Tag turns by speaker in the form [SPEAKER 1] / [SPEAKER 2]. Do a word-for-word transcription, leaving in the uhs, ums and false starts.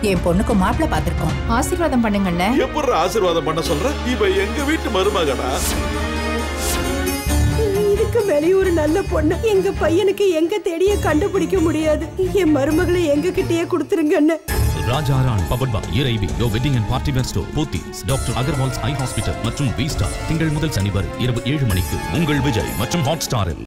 [SPEAKER 1] என் பொண்ணுக்கு மாப்பிள்ளை பாத்திருக்கோம். ஆசீர்வாதம் பண்ணுங்கண்ணே.
[SPEAKER 2] எப்படி ஆசீர்வாதம் பண்ண சொல்ற? இவ எங்க வீட்டு மருமகனா?
[SPEAKER 3] இதுக்கு மேலே ஒரு நல்ல பொண்ணு எங்க பையனுக்கு எங்க தேடிய கண்டுபிடிக்க முடியாது. என் மருமகளை எங்க கிட்டயே கொடுத்துருங்கண்ணே.
[SPEAKER 4] ராஜா ராணி பவர்ட் பை இறைவி யோ wedding and party wear store Pothys doctor Agarwals eye hospital மற்றும் வி ஸ்டார் திங்கள் முதல் சனி வரை இரவு ஏழு மணிக்கு உங்கள் விஜய் மற்றும் ஹாட் ஸ்டாரில்.